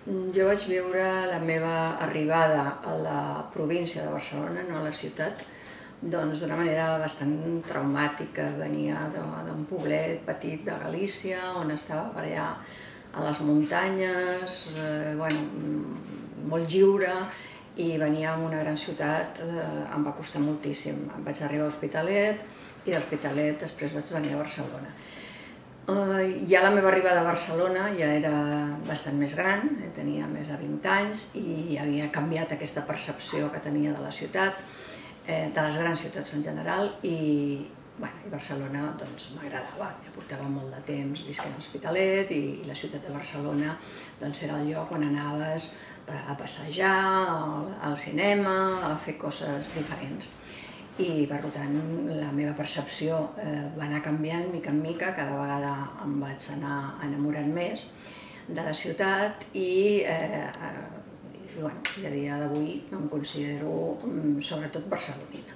Jo vaig viure la meva arribada a la província de Barcelona, no a la ciutat, doncs d'una manera bastant traumàtica. Venia d'un poblet petit de Galícia, on estava per allà a les muntanyes, molt lliure, i venia a una gran ciutat. Em va costar moltíssim. Em vaig arribar a Hospitalet i d'Hospitalet després vaig venir a Barcelona. Ja la meva arribada a Barcelona ja era bastant més gran, tenia més de 20 anys i havia canviat aquesta percepció que tenia de la ciutat, de les grans ciutats en general, i Barcelona m'agradava. Ja portava molt de temps visquent a Hospitalet i la ciutat de Barcelona era el lloc on anaves a passejar, al cinema, a fer coses diferents. I, per tant, la meva percepció va anar canviant mica en mica, cada vegada em vaig anar enamorant més de la ciutat i a dia d'avui em considero sobretot barcelonina.